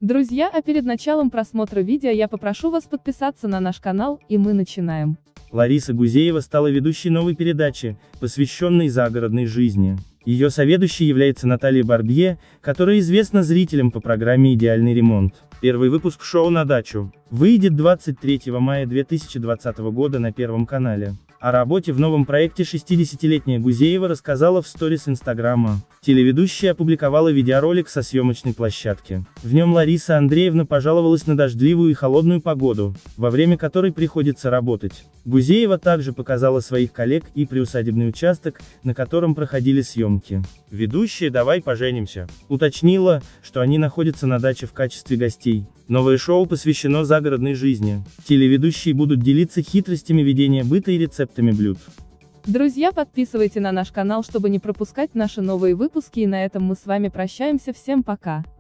Друзья, а перед началом просмотра видео я попрошу вас подписаться на наш канал, и мы начинаем. Лариса Гузеева стала ведущей новой передачи, посвященной загородной жизни. Ее соведущей является Наталья Барбье, которая известна зрителям по программе «Идеальный ремонт». Первый выпуск шоу «На дачу» выйдет 23 мая 2020 года на Первом канале. О работе в новом проекте 60-летняя Гузеева рассказала в сторис Инстаграма. Телеведущая опубликовала видеоролик со съемочной площадки. В нем Лариса Андреевна пожаловалась на дождливую и холодную погоду, во время которой приходится работать. Гузеева также показала своих коллег и приусадебный участок, на котором проходили съемки. Ведущая «Давай поженимся» уточнила, что они находятся на даче в качестве гостей. Новое шоу посвящено загородной жизни. Телеведущие будут делиться хитростями ведения быта и рецептами блюд. Друзья, подписывайтесь на наш канал, чтобы не пропускать наши новые выпуски, и на этом мы с вами прощаемся. Всем пока!